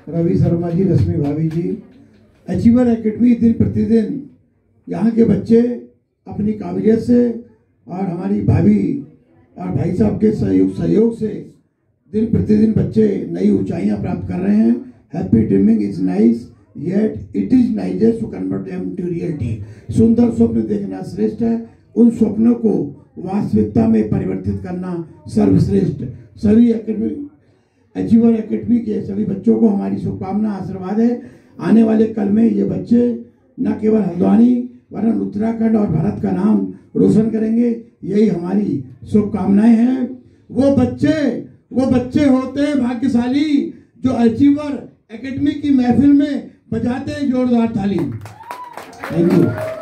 रवि शर्मा जी, रश्मि भाभी जी। Achiever academy दिन प्रतिदिन यहाँ के बच्चे अपनी काबिलियत से और हमारी भाभी और भाई साहब के सहयोग से दिन प्रतिदिन बच्चे नई ऊंचाइयां प्राप्त कर रहे हैं। Happy dreaming is nice yet it is nicest to convert them to reality. सुंदर स्वप्न देखना श्रेष्ठ है, उन स्वप्नों को वास्तविकता में परिवर्तित करना सर्वश्रेष्ठ। सभी अचीवर एकेडमी के सभी बच्चों को हमारी शुभकामना आशीर्वाद है। आने वाले कल में ये बच्चे न केवल हल्द्वानी वरन उत्तराखंड और भारत का नाम रोशन करेंगे, यही हमारी शुभकामनाएं हैं। वो बच्चे होते हैं भाग्यशाली जो अचीवर एकेडमी की महफिल में बजाते हैं जोरदार ताली। Thank you.